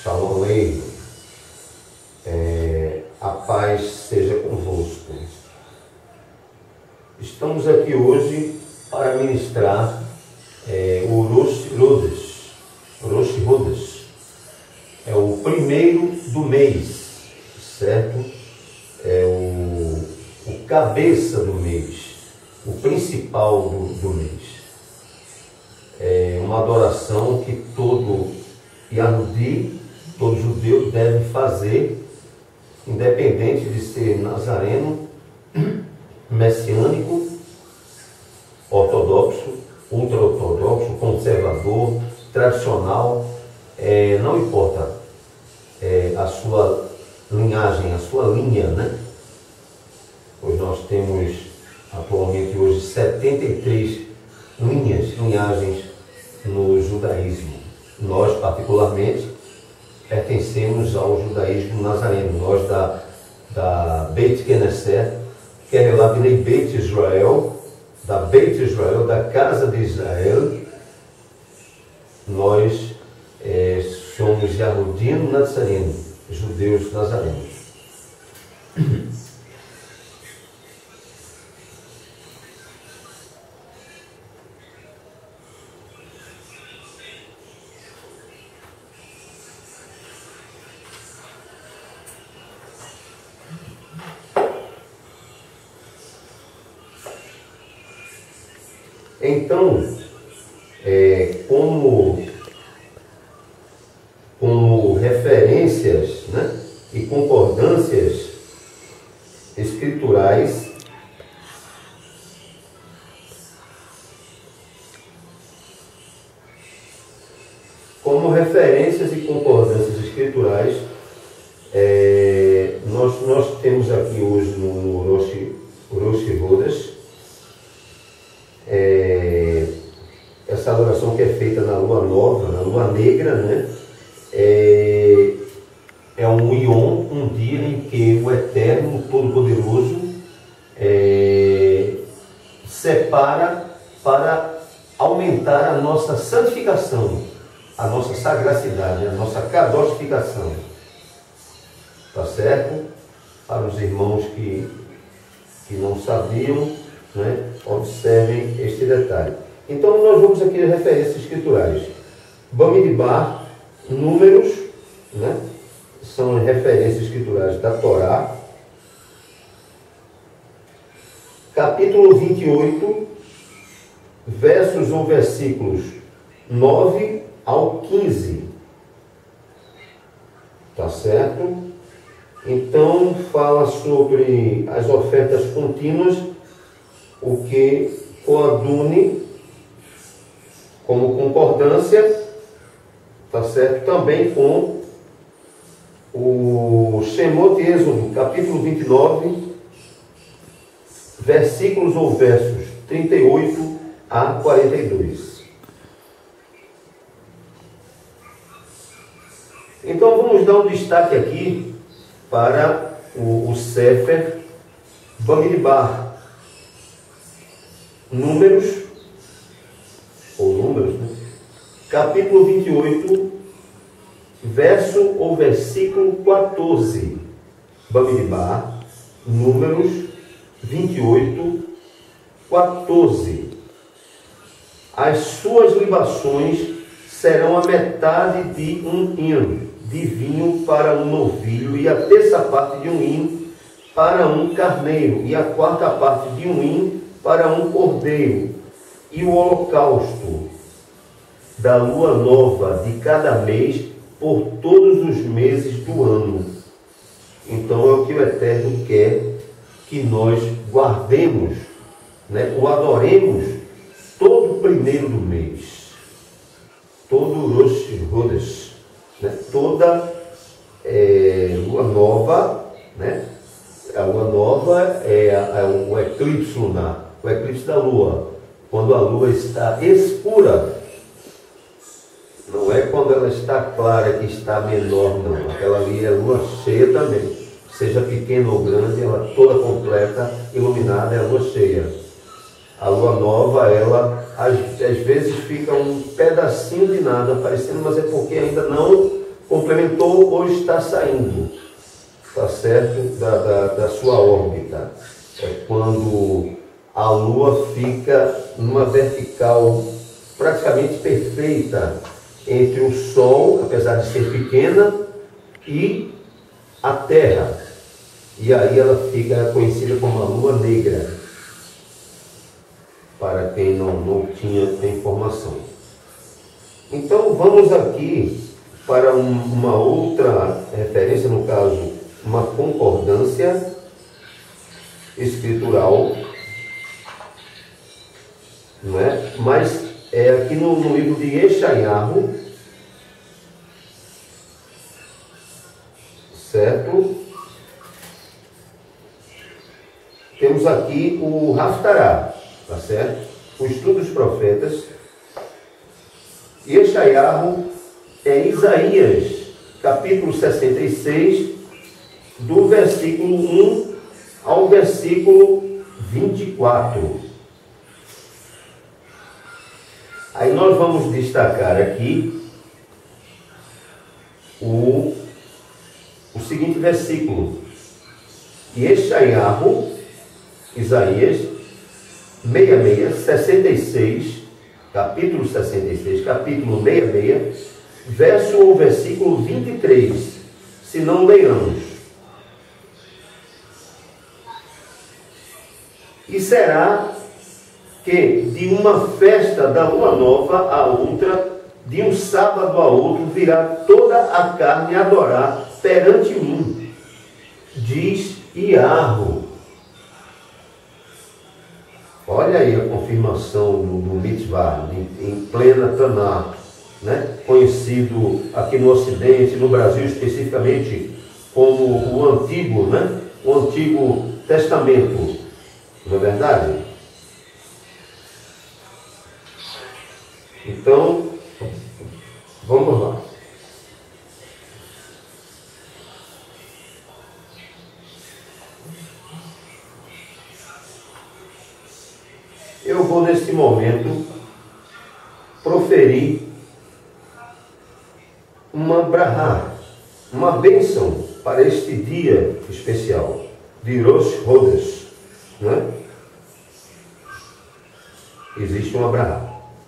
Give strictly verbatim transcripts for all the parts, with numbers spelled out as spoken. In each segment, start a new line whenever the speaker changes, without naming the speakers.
Shalom Aleichem. É, a paz seja convosco. Estamos aqui hoje para ministrar é, o Rosh Chodesh. Rosh Chodesh é o primeiro do mês, certo? É o, o cabeça do mês, o principal do, do mês. É uma adoração que todo Yahudi, todo judeu deve fazer, independente de ser nazareno, messiânico, ortodoxo, ultra-ortodoxo, conservador, tradicional, é, não importa é, a sua linhagem, a sua linha, né? Pois nós temos atualmente hoje setenta e três linhas, linhagens no judaísmo. Nós, particularmente, pertencemos ao judaísmo nazareno. Nós da, da Beit Knesset, que é lá de Beit Israel, da Beit Israel, da casa de Israel, nós é, somos Yahudim Nazareno, judeus nazarenos. Então, é, como, como referências, né, e concordâncias escriturais, como referências e concordâncias escriturais, é, nós, nós temos aqui hoje no, no Rosh, Rosh Chodesh, É, essa adoração que é feita na lua nova, na lua negra, né? É, é um Yom, um dia em que o Eterno, o Todo-Poderoso, é, separa para aumentar a nossa santificação, a nossa sagracidade, a nossa kadoshificação. Tá certo? Para os irmãos que, que não sabiam, né? Observem este detalhe. Então nós vamos aqui às referências escriturais. Bamidbar, números, né? São as referências escriturais da Torá. Capítulo vinte e oito, versos ou versículos nove ao quinze. Tá certo? Então fala sobre as ofertas contínuas, o que coadune como concordância, tá certo? Também com o Shemot Êxodo, capítulo vinte e nove, versículos ou versos trinta e oito a quarenta e dois. Então vamos dar um destaque aqui para o, o Sefer Bamidbar. Números, ou números, né? Capítulo vinte e oito, verso ou versículo quatorze. Bamidbar, números vinte e oito, quatorze. As suas libações serão a metade de um hino de vinho para um novilho, e a terça parte de um hino para um carneiro, e a quarta parte de um hino para um cordeiro, e o holocausto da lua nova de cada mês por todos os meses do ano. Então é o que o Eterno quer que nós guardemos, né, o adoremos todo o primeiro do mês, todo o Rosh Chodesh, né, toda é, lua nova, né? A lua nova é, a, é o eclipse lunar, o eclipse da lua, quando a lua está escura. Não é quando ela está clara que está menor, não. Aquela ali é lua cheia também. Seja pequena ou grande, ela toda completa, iluminada, é a lua cheia. A lua nova, ela às, às vezes fica um pedacinho de nada aparecendo, mas é porque ainda não complementou ou está saindo, tá certo, da, da, da sua órbita. É quando a Lua fica numa vertical praticamente perfeita entre o Sol, apesar de ser pequena, e a Terra. E aí ela fica conhecida como a Lua Negra, para quem não, não tinha informação. Então vamos aqui para um, uma outra referência, no caso, uma concordância escritural, não é? Mas é aqui no, no livro de Yeshayahu, certo? Temos aqui o Haftarah, tá certo? O estudo dos profetas. Yeshayahu é Isaías, capítulo sessenta e seis, do versículo um ao versículo vinte e quatro. Aí nós vamos destacar aqui o, o seguinte versículo. Yeshayahu, Isaías, sessenta e seis, sessenta e seis, capítulo sessenta e seis, capítulo sessenta e seis, verso ou versículo vinte e três, se não leiamos. E será que de uma festa da lua nova a outra, de um sábado a outro, virá toda a carne adorar perante mim, diz Iahu. Olha aí a confirmação do, do mitzvah, em, em plena Tanakh, né? Conhecido aqui no Ocidente, no Brasil especificamente, como o Antigo, né? O Antigo Testamento. Não é verdade? Então, vamos lá. Eu vou, neste momento, proferir uma brahá, uma bênção para este dia especial, de Rosh Chodesh. Né? Existe uma brahá.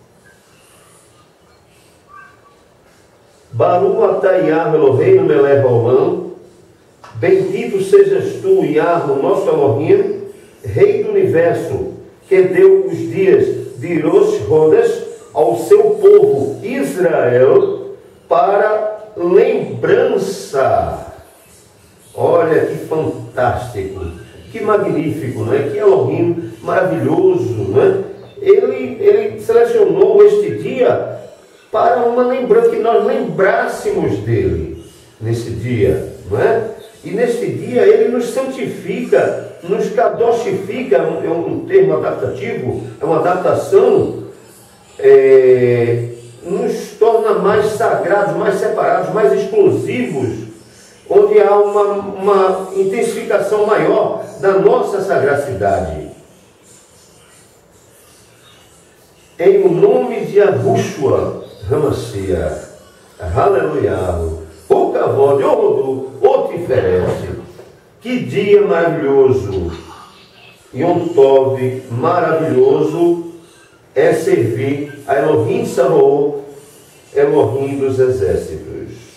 Baruch atah Yahweh Eloheinu melech haolam, bendito sejas tu, Yahweh, nosso Elohim, Rei do Universo, que deu os dias de Rosh Chodesh ao seu povo Israel para lembrança. Olha que fantástico, que magnífico, não é? Que Elohim maravilhoso, não é? Ele, ele selecionou este dia para uma lembrança, que nós lembrássemos dele nesse dia, não é? E nesse dia ele nos santifica, nos kadoshifica, é um termo adaptativo, é uma adaptação, é, nos torna mais sagrados, mais separados, mais exclusivos, onde há uma, uma intensificação maior da nossa sagracidade. Em o nome de Yahushua Hamashiach, aleluia, o Kavod, o Rodu, o Tiferet, que dia maravilhoso, Yom Tov maravilhoso é servir a Elohim Sabaoth, Elohim dos exércitos.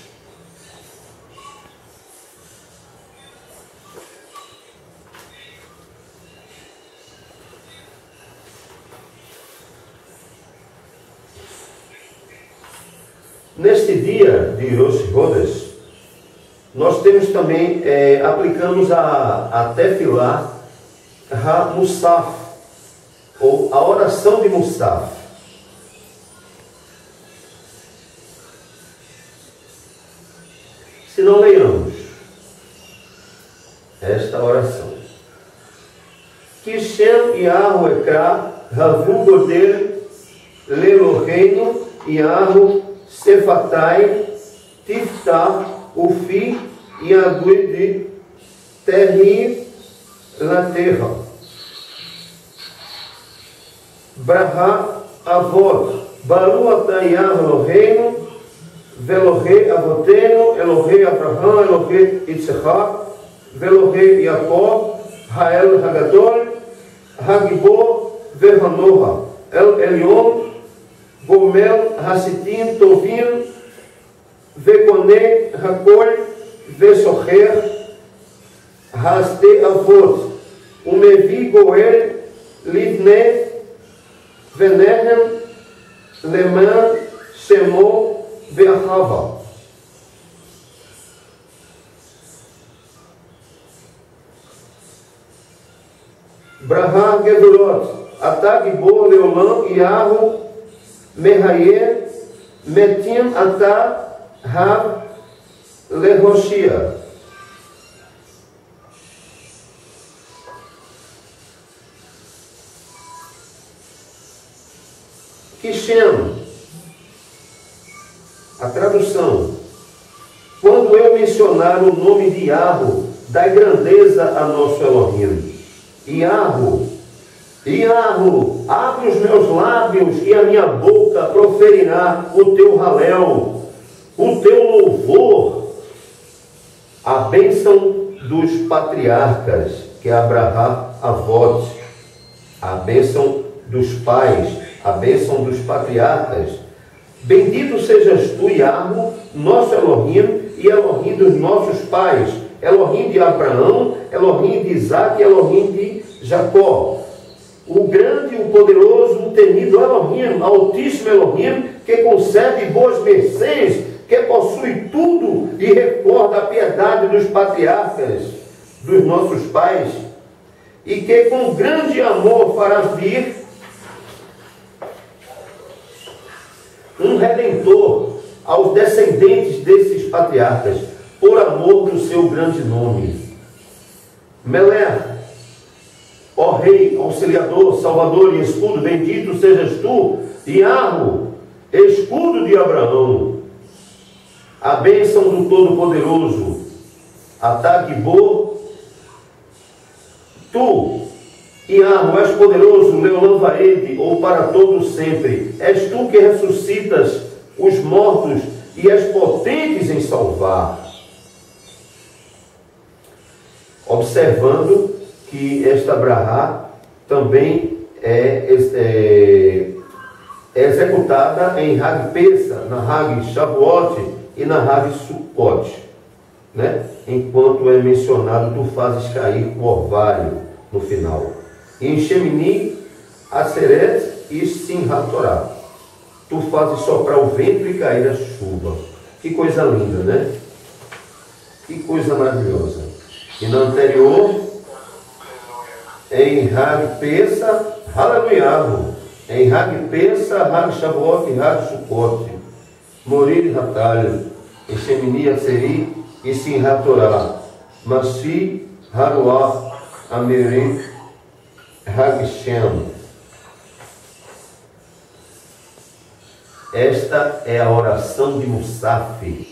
Neste dia de Rosh Chodesh, nós temos também, é, aplicamos a, a Tefilá Ha-Musaf, ou a oração de Musaf. Se não leiamos esta oração. Kishem Yahu Ekra Havu Godel Leloheinu Yahu Sefatai Tiftah Ufi Yaguidi Terri na terra. Braha Avot Baruch atah Yahweh Eloheinu Velohei Avotenu, Elohei Abraham, Elohei Yitzchak, Velohei Yaakov, Hael Hagadol, Hagibor, Verhanoha, El Elion, Gomel, Hassitim, Tovim, Vekone, Hakol, Vesocher, Haste Avot, Umevi Goel, Livne, Venehem, Leman, Shemo, Ve'achava. Brahá Gedorot, Atagbo, Leolam, Iahu, Mehaye, Metim, Atá, Rav, Lehoshia. Kishem, a tradução. Quando eu mencionar o nome de Yahweh, dai grandeza a nosso Elohim. Yahweh, Yahweh, abre os meus lábios e a minha boca proferirá o teu halel, o teu louvor. A bênção dos patriarcas, que é Abraham Avot, a bênção dos pais, a bênção dos patriarcas. Bendito sejas tu, Yahweh, nosso Elohim e Elohim dos nossos pais, Elohim de Abraão, Elohim de Isaac e Elohim de Jacó. O grande, o poderoso, o temido Elohim, altíssimo Elohim, que concede boas mercês, que possui tudo e recorda a piedade dos patriarcas, dos nossos pais, e que com grande amor fará vir um redentor aos descendentes desses patriarcas, por amor do seu grande nome. Melech, ó Rei, Auxiliador, Salvador e Escudo, bendito sejas tu, Yahweh, Escudo de Abraão, a bênção do Todo-Poderoso, Atagbo, tu, Yahweh, és poderoso, Leolam Vaed, ou para todos sempre. És tu que ressuscitas os mortos e és potentes em salvar. Observando que esta brahá também é, é, é executada em Hag Pesa, na Hag Shavuot e na Hag Sukkot, né? Enquanto é mencionado, tu fazes cair o orvalho no final. E em Shemini, Aseret e Simchat Torah, tu fazes soprar o vento e cair a chuva. Que coisa linda, né? Que coisa maravilhosa. E na anterior, em Hag Pesa, Aleluia. Em Hag Pesa, Hag Shavuot e Hag Sukkot, Morir Hatal, em Shemini, Aseri e Simchat Torah, Masi, Haruach, Ameri, Hag Shem. Esta é a oração de Musaf.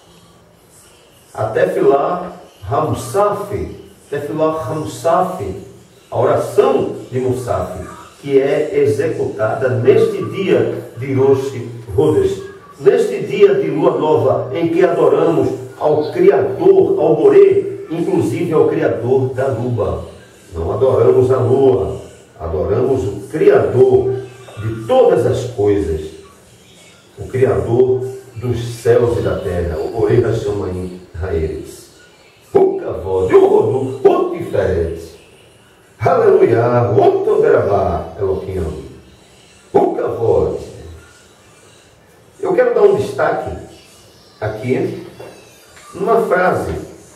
A Tefilá Hamusaf, Tefilá Hamusaf, a oração de Musaf, que é executada neste dia de Rosh Chodesh, neste dia de lua nova, em que adoramos ao Criador, ao Boré, inclusive ao Criador da lua. Não adoramos a lua, adoramos o Criador de todas as coisas, o Criador dos céus e da terra, o Boré Hashamayim Haeretz. O Kavod, o Rodu, o Tiferet, Aleluia, o Toderabá, Elohim, o Kavod. Eu quero dar um destaque aqui numa frase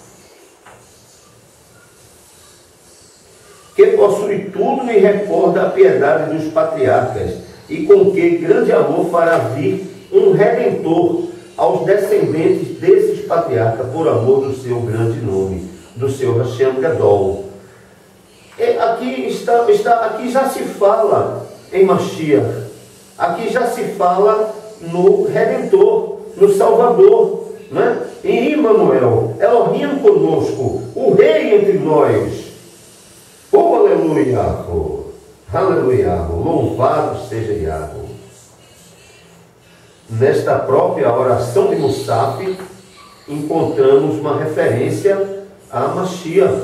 que possui tudo e recorda a piedade dos patriarcas, e com que grande amor fará vir um redentor aos descendentes desses patriarcas, por amor do seu grande nome, do seu Hashem Gadol. E aqui, está, está, aqui já se fala em Mashiach, aqui já se fala no Redentor, no Salvador, né? Em Emmanuel, Elohim conosco, o Rei entre nós. Oh, aleluia, aleluia, louvado seja Yahweh. nesta própria oração de Musaf, encontramos uma referência a Mashiach,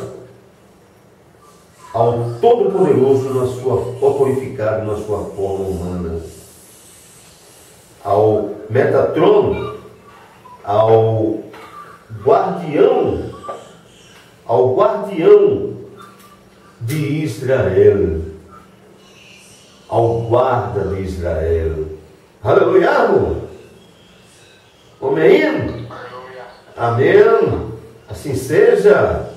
ao Todo-Poderoso na sua corporificado, na sua forma humana, ao Metatron, ao guardião, ao guardião de Israel, ao guarda de Israel. Aleluia! Amém? Amém. Assim seja.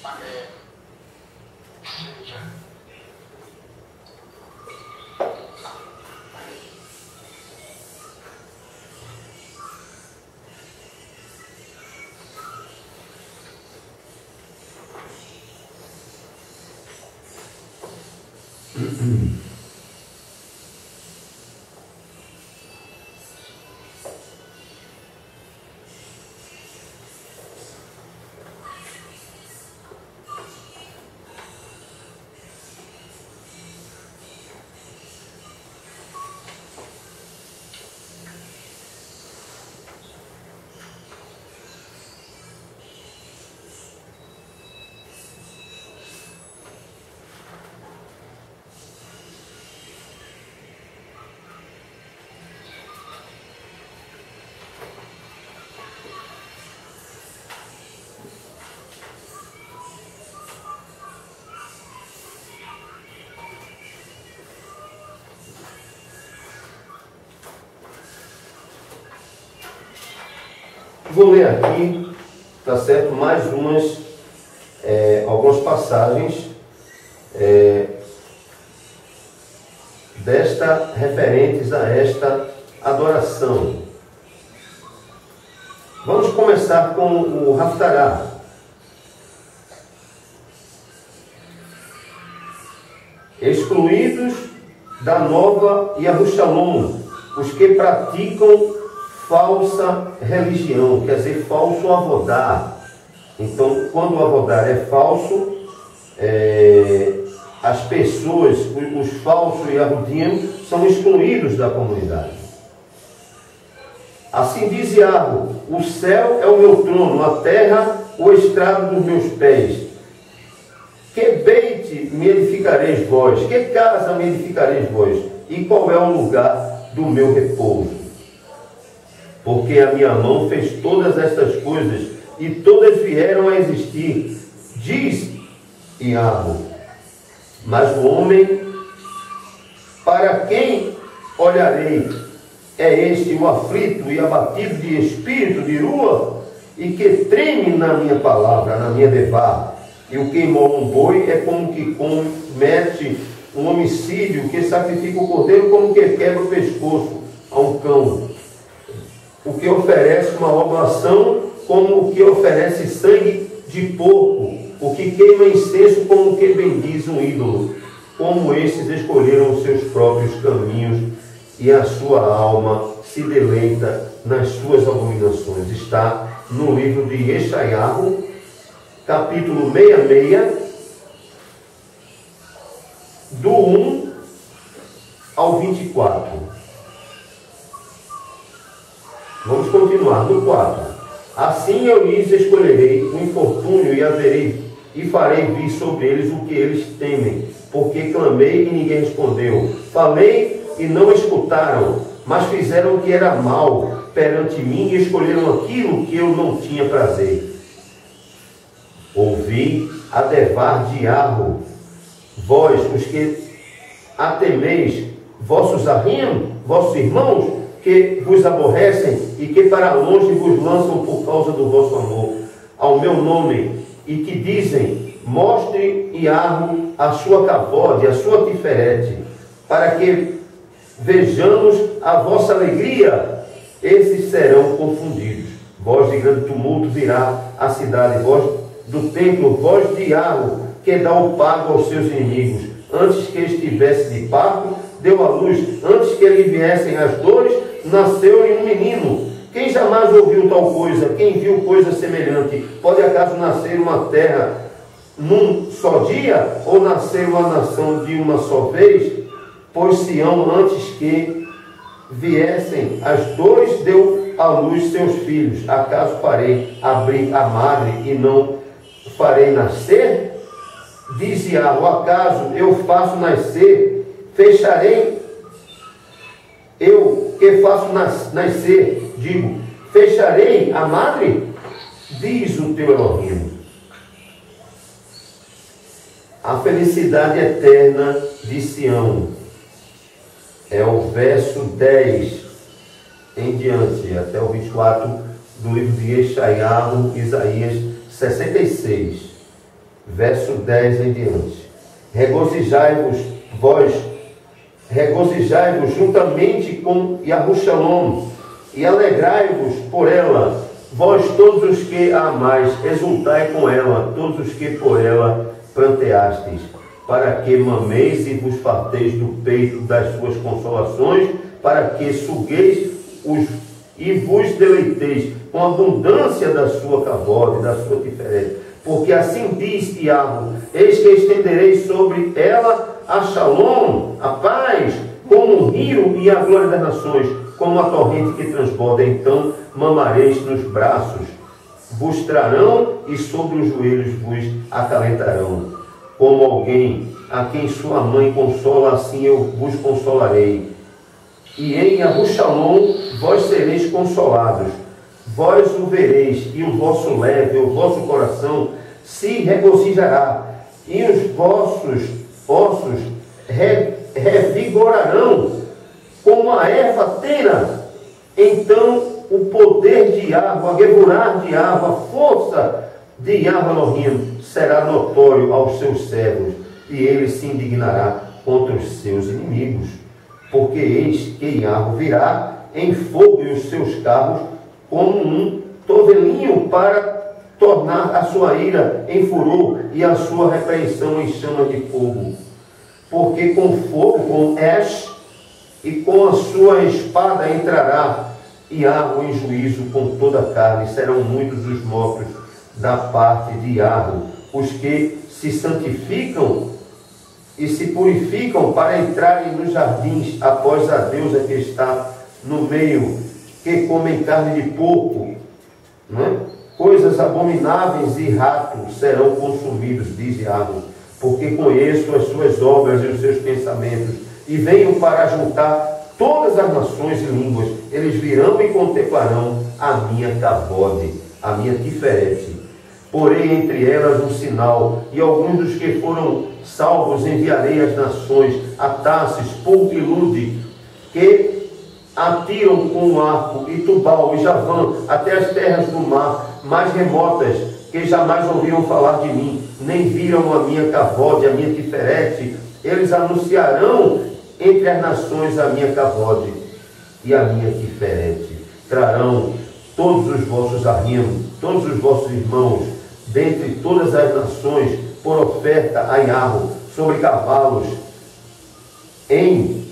Vou ler aqui, tá certo, mais umas, é, algumas passagens é, desta, referentes a esta adoração. Vamos começar com o Haftarah. Excluídos da nova Yerushalom, os que praticam falsa religião, quer dizer, falso avodar. Então, quando o avodar é falso, é, as pessoas, os, os falsos e avudim, são excluídos da comunidade. Assim diz Yahweh: o céu é o meu trono, a terra o estrado dos meus pés. Que beit me edificareis vós? Que casa me edificareis vós? E qual é o lugar do meu repouso? Porque a minha mão fez todas estas coisas, e todas vieram a existir, diz Yahweh. Mas o homem, para quem olharei, é este o aflito e abatido de espírito, de rua, e que treme na minha palavra, na minha devá. E o que imola um boi é como que comete um homicídio, que sacrifica o cordeiro como que quebra o pescoço a um cão. O que oferece uma oblação como o que oferece sangue de porco, o que queima incenso como o que bendiz um ídolo. Como estes escolheram os seus próprios caminhos, e a sua alma se deleita nas suas abominações. Está no livro de Yeshayahu, capítulo sessenta e seis, do um ao vinte e quatro. Vamos continuar no quatro. Assim eu lhes escolherei o infortúnio e haverei e farei vir sobre eles o que eles temem, porque clamei e ninguém respondeu, falei e não escutaram, mas fizeram o que era mal perante mim e escolheram aquilo que eu não tinha prazer. Ouvi a devar de Yahweh, vós os que a temeis, vossos arrim, vossos irmãos, que vos aborrecem e que para longe vos lançam por causa do vosso amor ao meu nome, e que dizem: mostre Yahweh a sua cavode, a sua tiferete, para que vejamos a vossa alegria. Esses serão confundidos. Voz de grande tumulto virá a cidade, voz do templo, voz de Yahweh, que dá o pago aos seus inimigos. Antes que estivesse de parto, deu à luz. Antes que lhe viessem as dores, nasceu-lhe um menino. Quem jamais ouviu tal coisa? Quem viu coisa semelhante? Pode acaso nascer uma terra num só dia? Ou nascer uma nação de uma só vez? Pois Sião, antes que viessem as dores, deu à luz seus filhos. Acaso farei abrir a madre e não farei nascer? Diz Iago, acaso eu faço nascer, fecharei, eu que faço nas, nascer, digo, fecharei a madre? Diz o teu Elohim. A felicidade eterna de Sião é o verso dez em diante, até o vinte e quatro do livro de Yeshayahu, Isaías sessenta e seis, verso dez em diante. Regozijai-vos, vós, regozijai-vos juntamente com Yahushalom, e alegrai-vos por ela, vós todos os que a amais, exultai com ela, todos os que por ela pranteastes, para que mameis e vos farteis do peito das suas consolações, para que sugueis os, e vos deleiteis com a abundância da sua cavode, da sua diferença. Porque assim diz Iago, eis que estenderei sobre ela a shalom, a paz, como o rio e a glória das nações, como a torrente que transborda. Então mamareis nos braços, vos trarão e sobre os joelhos vos acalentarão. Como alguém a quem sua mãe consola, assim eu vos consolarei. E em Yahushalom vós sereis consolados. Vós o vereis, e o vosso leve, o vosso coração se regozijará, e os vossos ossos re, revigorarão como a erva tera. Então o poder de Yahweh, a geburar de Yahweh, a força de Yahweh Elohim será notório aos seus servos, e ele se indignará contra os seus inimigos. Porque eis que Yahweh virá em fogo e os seus carros como um tovelinho para tornar a sua ira em furor e a sua repreensão em chama de fogo. Porque com fogo, com Esh, e com a sua espada entrará Yahweh em juízo com toda a carne. Serão muitos os mortos da parte de Yahweh, os que se santificam e se purificam para entrarem nos jardins após a deusa que está no meio, que comem carne de porco, né? Coisas abomináveis e ratos serão consumidos, diz Yahweh, porque conheço as suas obras e os seus pensamentos, e venho para juntar todas as nações e línguas. Eles virão e contemplarão a minha cavode, a minha diferente. Porém entre elas um sinal, e alguns dos que foram salvos enviarei às nações, a Tarsis, Pul e Lude, que atiram com o arco, e Tubal e Javã, até as terras do mar mais remotas, que jamais ouviram falar de mim, nem viram a minha cavode, a minha diferente. Eles anunciarão entre as nações a minha cavode e a minha diferente. Trarão todos os vossos arrimos, todos os vossos irmãos, dentre todas as nações, por oferta a Yahweh, sobre cavalos, em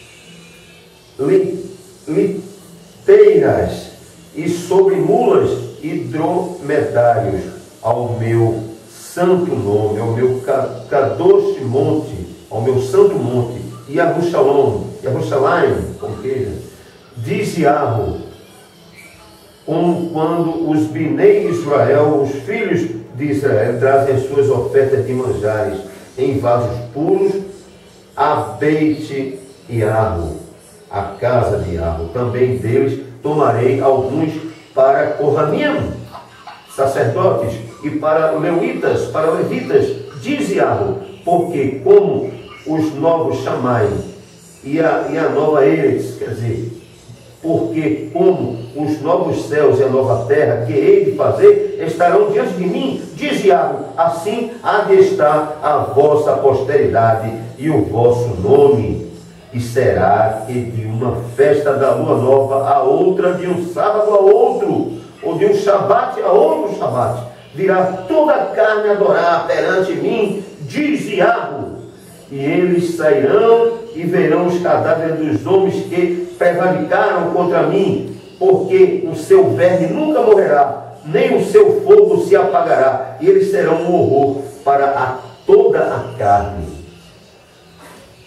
liteiras e sobre mulas e dromedários, ao meu santo nome, ao meu Kadosh monte, ao meu santo monte, Yahushalom, Yahushalayim, como queira, diz Yahweh, como quando os Binei Israel, os filhos de Israel, trazem as suas ofertas de manjares em vasos puros, a Beit Yahweh, a casa de Yahweh. Também deles tomarei alguns para Kohanim, sacerdotes, e para levitas, para levitas, diz Yahweh, porque como os novos chamai e a, e a nova Eretz, quer dizer, porque como os novos céus e a nova terra que hei de fazer estarão diante de mim, diz Yahweh, assim há de estar a vossa posteridade e o vosso nome, e será que de uma festa da lua nova a outra, de um sábado a outro, ou de um shabat a outro shabat, virá toda a carne adorar perante mim, diz Yahweh. E eles sairão e verão os cadáveres dos homens que prevaricaram contra mim, porque o seu verme nunca morrerá, nem o seu fogo se apagará, e eles serão um horror para a toda a carne.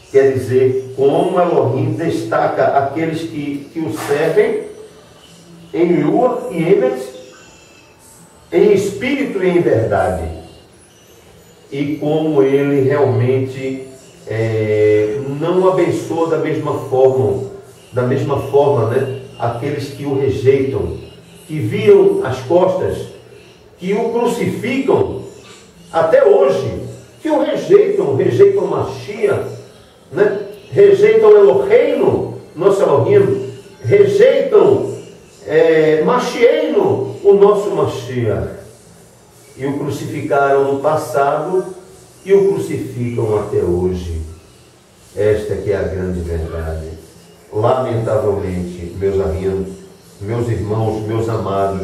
quer dizer, como Elohim destaca aqueles que, que o servem em Ruach e Emet, em espírito e em verdade, e como ele realmente é, não abençoa da mesma forma, da mesma forma, né, aqueles que o rejeitam, que viram as costas, que o crucificam até hoje, que o rejeitam, rejeitam Mashiach, né? Rejeitam Eloheinu, nosso Elohim, rejeitam é, Mashiach, o nosso Mashiach, e o crucificaram no passado e o crucificam até hoje. Esta que é a grande verdade. Lamentavelmente, meus amigos, meus irmãos, meus amados,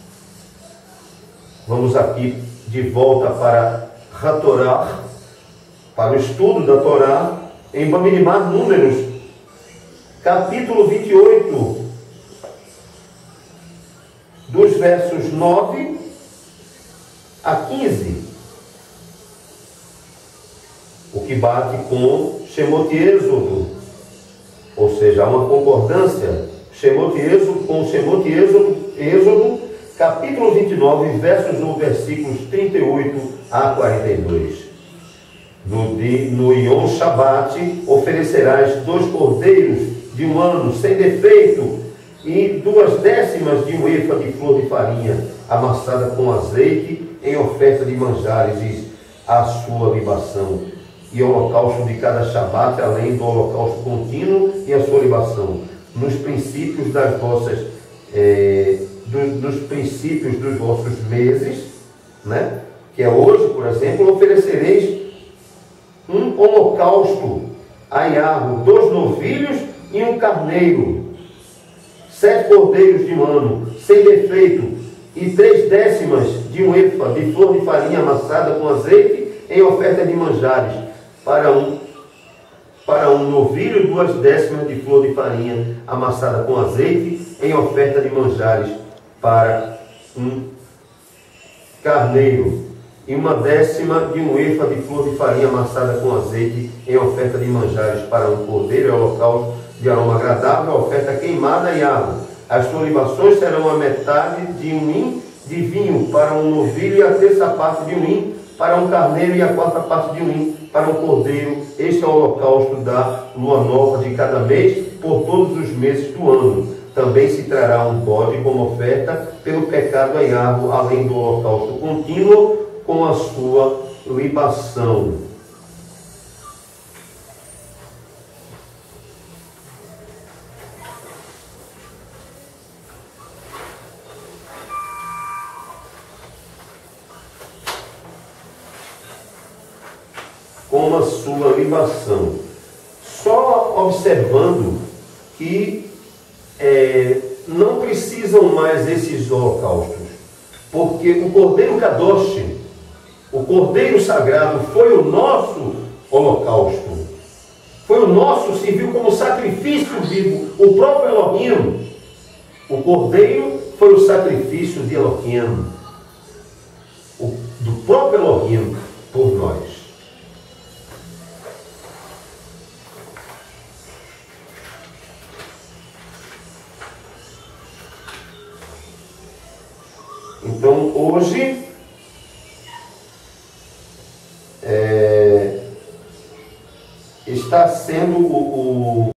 vamos aqui de volta para a Torá, para o estudo da Torá, em Bamidbar, Números, capítulo vinte e oito, dos versos nove a quinze, o que bate com Shemot Êxodo, ou seja, há uma concordância, Shemot Êxodo com Shemot Êxodo, Êxodo, capítulo vinte e nove, versos ou versículos trinta e oito a quarenta e dois. No, di, no Yom Shabbat oferecerás dois cordeiros de um ano sem defeito e duas décimas de um efa de flor de farinha amassada com azeite em oferta de manjares e a sua libação, e holocausto de cada Shabbat, além do holocausto contínuo e a sua libação, nos princípios das vossas é, do, dos princípios dos vossos meses, né? Que é hoje, por exemplo, oferecereis um holocausto a Yahweh, dois novilhos e um carneiro, sete cordeiros de um ano, sem defeito, e três décimas de um efa de flor de farinha amassada com azeite em oferta de manjares, para um, para um novilho, duas décimas de flor de farinha amassada com azeite em oferta de manjares, para um carneiro, e uma décima de um efa de flor de farinha amassada com azeite em oferta de manjares, para um cordeiro, holocausto de aroma agradável, a oferta queimada e água. As suas libações serão a metade de um hin de vinho para um novilho, e a terça parte de um hin para um carneiro, e a quarta parte de um hin para um cordeiro. Este é o holocausto da lua nova de cada mês, por todos os meses do ano. Também se trará um bode como oferta pelo pecado a Yahweh, além do holocausto contínuo com a sua libação. Com a sua libação. Só observando que é, não precisam mais esses holocaustos, porque o Cordeiro Kadosh, o Cordeiro Sagrado, foi o nosso holocausto, foi o nosso, serviu como sacrifício vivo, o próprio Elohim. O Cordeiro foi o sacrifício de Elohim, o, do próprio Elohim por nós. Então, hoje, é, está sendo o, o